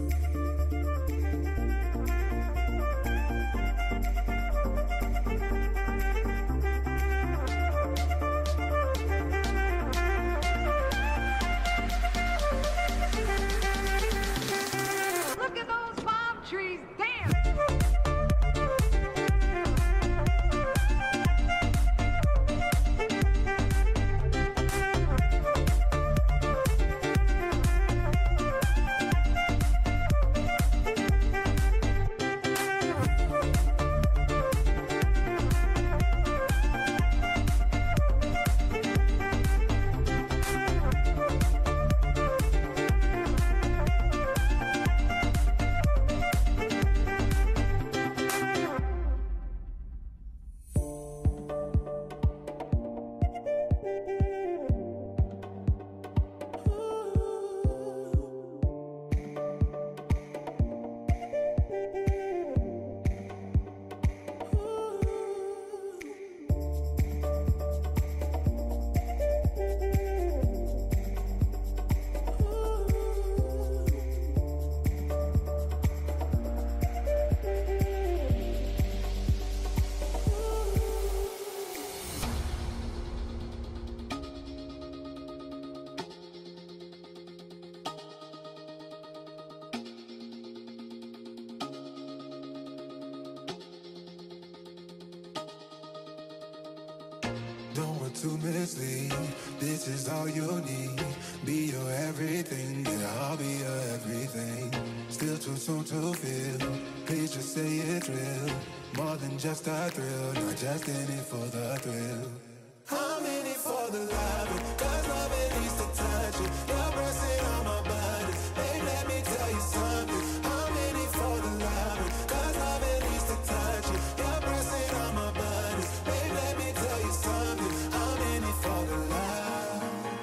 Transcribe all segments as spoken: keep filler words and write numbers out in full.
Don't want to mislead, this is all you need. Be your everything, yeah, I'll be your everything. Still too soon to feel, please just say it's real. More than just a thrill, not just in it for the thrill. I'm in it for the love, cause love it needs to touch it. You're pressing on my body, babe, let me tell you something. I'm in it for the love, cause love it needs to touch it. You're pressing on my body, babe, let me tell you something. I'm in it for the love.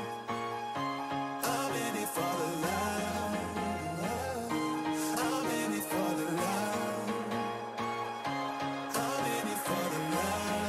I'm in it for the love. I'm in it for the love. I'm in it for the love.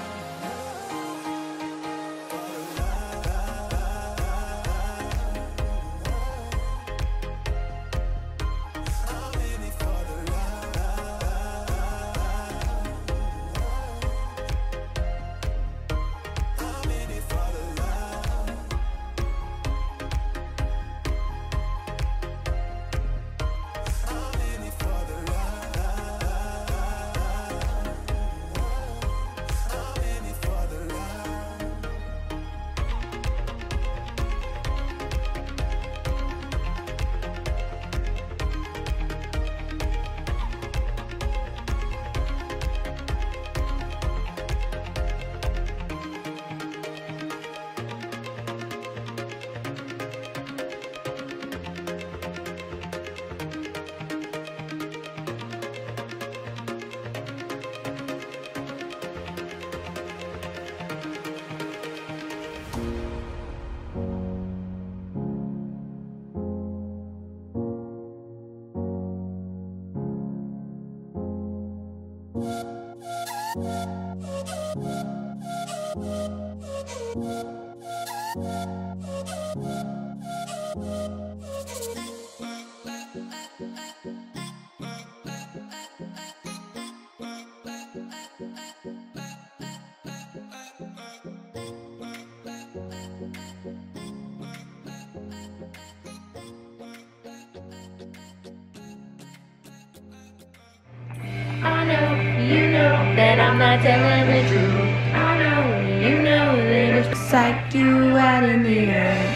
I know, you know that I'm not telling the truth. I know, you know that it's psyched you out in the air.